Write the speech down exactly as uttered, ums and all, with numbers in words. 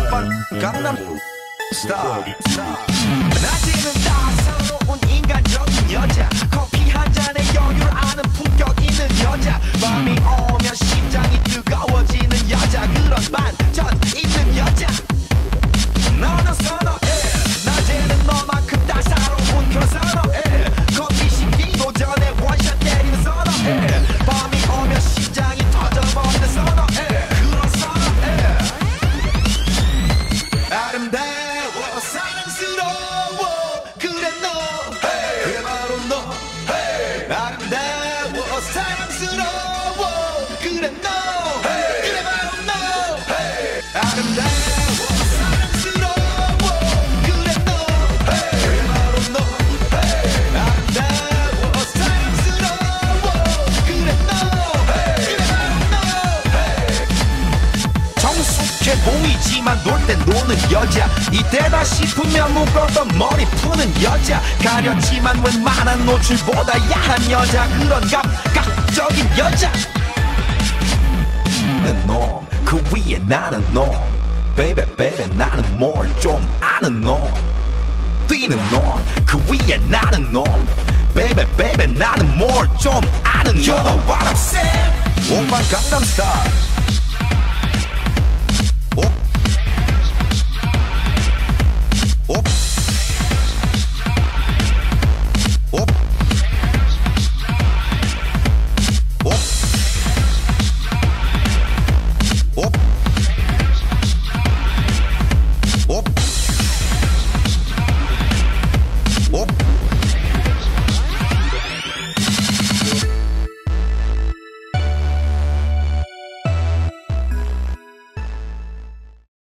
오빤 강남 스타 낮에는 따사로운 인간적인 여자 커피 한 잔에 여유를 아는 품격 있는 여자 밤이 오면 심장이 뜨거워지는 여자 그런 반전 있는 여자 너는 선호해 낮에는 너만큼 따사로운 그런 선호해 커피 식기도 전에 원샷 때리는 선호해 밤이 오면 심장이 터져버리는 선호해 그런 선호해 아름다워 사랑스러워 그래 너 hey. 그래 바로 너 hey. 아름다워 사랑스러워 그래 너 hey. 그래 바로 너 hey. 아름다워 사랑스러워 그래 너 hey. 그래 바로 너 hey. 아름다워 사랑스러워 그래 너 hey. 그래 바로 너 hey. 정숙해 보이지만 놀 땐 노는 여자 이때다 싶으면 묶었던 머리 푸는 여자 가렸지만 웬만한 노출보다 야한 여자 그런 감각적인 여자 놈 그 위에 나는 놈 Baby baby 나는 뭘 좀 아는 놈 뛰는 놈 그 위에 나는 놈 Baby baby 나는 뭘 좀 아는 놈 You know what I'm saying 오빤 강남스타일